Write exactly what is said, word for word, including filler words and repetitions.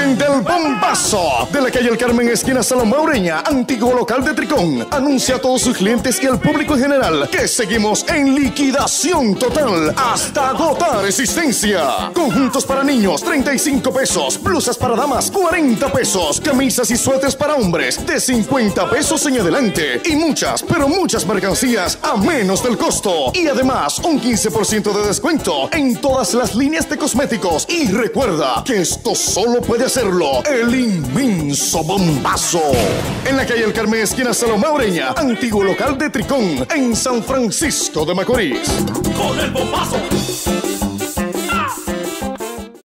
Origen del bombazo de la calle El Carmen, esquina Salomón Ureña, antiguo local de Tricón. Anuncia a todos sus clientes y al público en general que seguimos en liquidación total hasta agotar existencia. Conjuntos para niños, treinta y cinco pesos. Blusas para damas, cuarenta pesos. Camisas y suéteres para hombres, de cincuenta pesos en adelante. Y muchas, pero muchas mercancías a menos del costo. Y además, un quince por ciento de descuento en todas las líneas de cosméticos. Y recuerda que esto solo puede hacerlo el inmenso bombazo. En la calle El Carmen, esquina Salomón Ureña, antiguo local de Tricón, en San Francisco de Macorís. Con el bombazo.